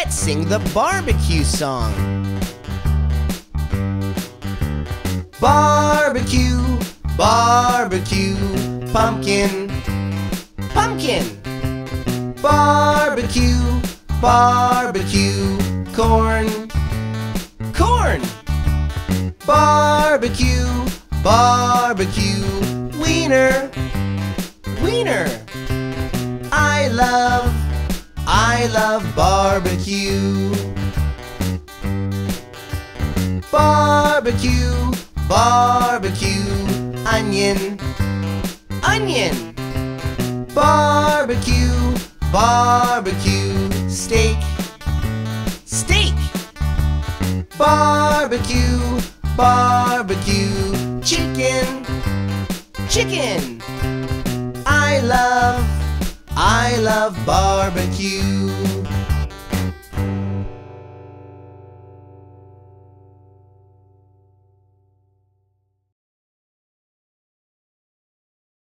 Let's sing the barbecue song. Barbecue, barbecue, pumpkin, pumpkin. Barbecue, barbecue, corn, corn. Barbecue, barbecue, wiener, wiener. I love barbecue. Barbecue, barbecue, onion, onion. Barbecue, barbecue, steak, steak. Barbecue, barbecue, chicken, chicken. I love barbecue.